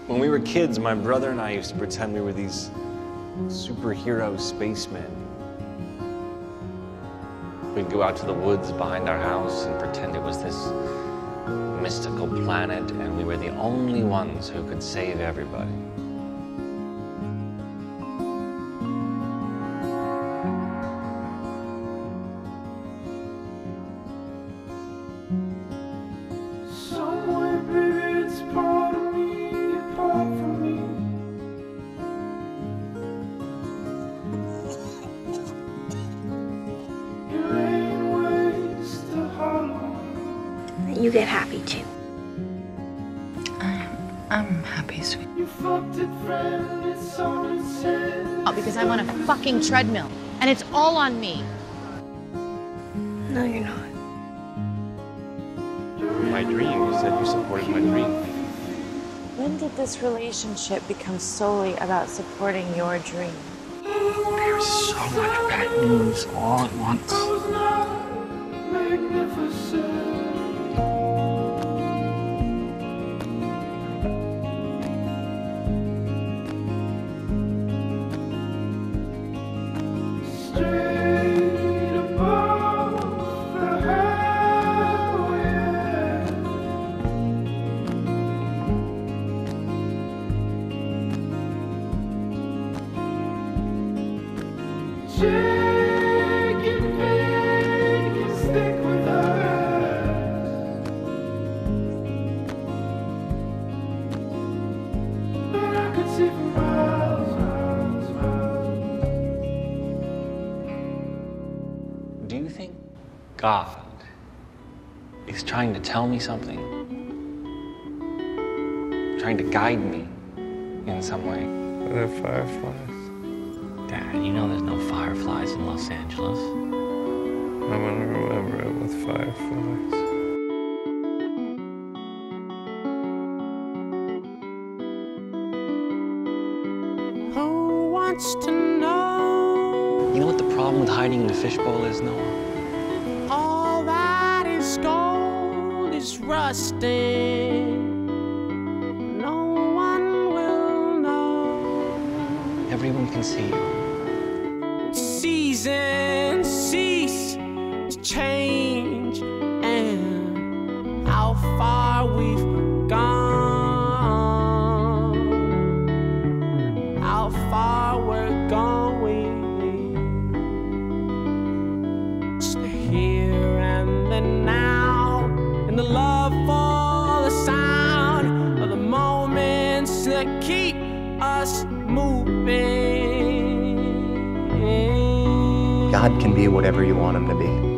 When we were kids, my brother and I used to pretend we were these superhero spacemen. We'd go out to the woods behind our house and pretend it was this mystical planet, and we were the only ones who could save everybody. Somewhere, baby, it's part of me, apart from me. It ain't ways to hollow. You get happy too. I'm happy, sweet. You fucked it, friend, it's on its head. Oh, because I'm on a fucking treadmill, and it's all on me. No, you're not. My dream, you said you supported my dream. When did this relationship become solely about supporting your dream? There's so much bad news all at once. I was not magnificent. Straight above the highway. Jake and Vic can stick with us, but I could see for miles, miles, miles. Do you think God is trying to tell me something? Trying to guide me in some way? Are there fireflies? Dad, you know there's no fireflies in Los Angeles. I'm gonna remember it with fireflies. Who wants to know? You know what the problem with hiding in a fishbowl is, Noah? All that is gold is rusting. No one will know. Everyone can see you. Seasons cease to change, and how far we've gone, how far we're going. Just the here and the now, and the love for the sound of the moments that keep us moving. God can be whatever you want him to be.